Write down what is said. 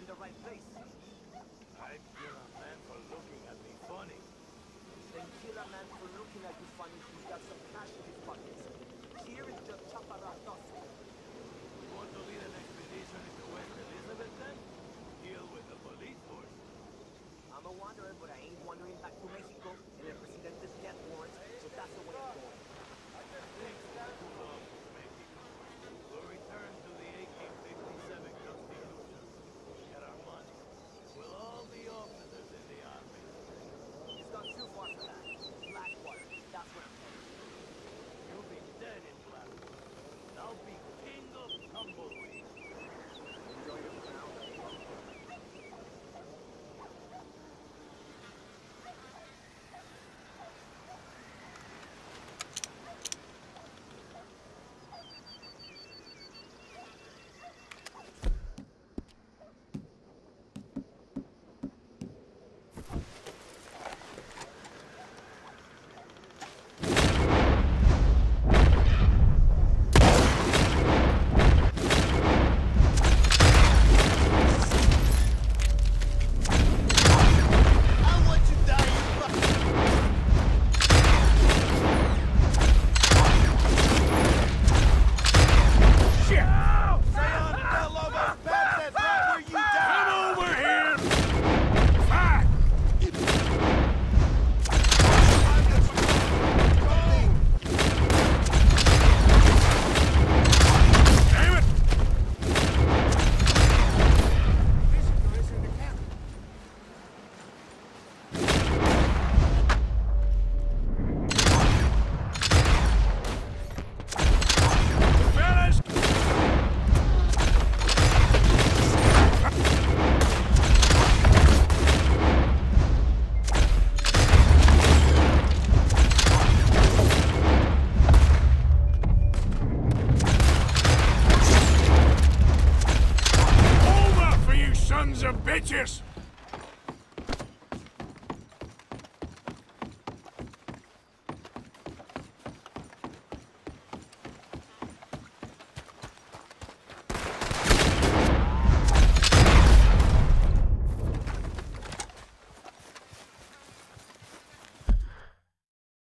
the right place. I'd kill a man for looking at me funny. Then kill a man for looking at you funny who's got some cash in his pockets. Here is the Chaparratoso. You want to lead an expedition into West Elizabeth then? Deal with the police force. I'm a wanderer, but I ain't wandering back to Mexico and El Presidente's death warrant, so that's the way I'm going. Thanks too long, Mexico. We'll return to the 1857 Constitution. Get our money. We'll all be officers in the army. It's gone too far for that. Blackwater, that's where I'm headed. You'll be dead in Blackwater. I'll be king of tumbleweed. Enjoy your crown. Sons of bitches!